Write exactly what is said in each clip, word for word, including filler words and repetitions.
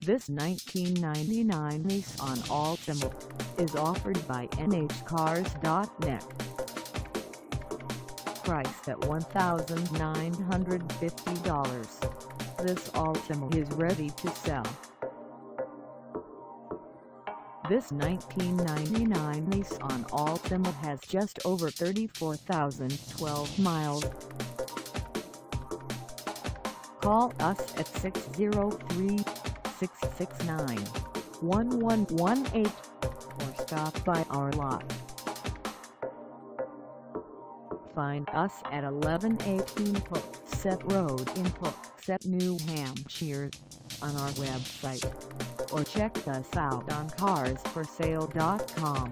This nineteen ninety-nine Nissan Altima is offered by N H cars dot net. Priced at one thousand nine hundred fifty dollars, this Altima is ready to sell. This nineteen ninety-nine Nissan Altima has just over thirty-four thousand twelve miles. Call us at six zero three, six six nine, one one one eight or stop by our lot. Find us at eleven eighteen Hooksett Road in Hooksett, New Hampshire on our website, or check us out on cars for sale dot com.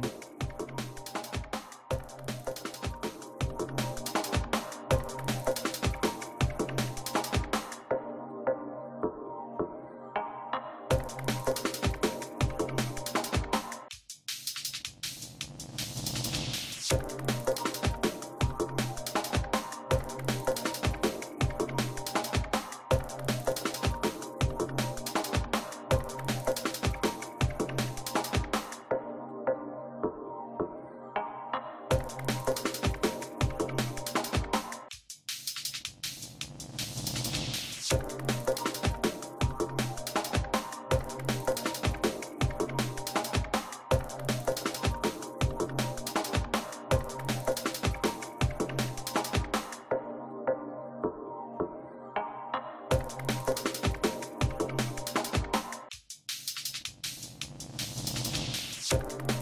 You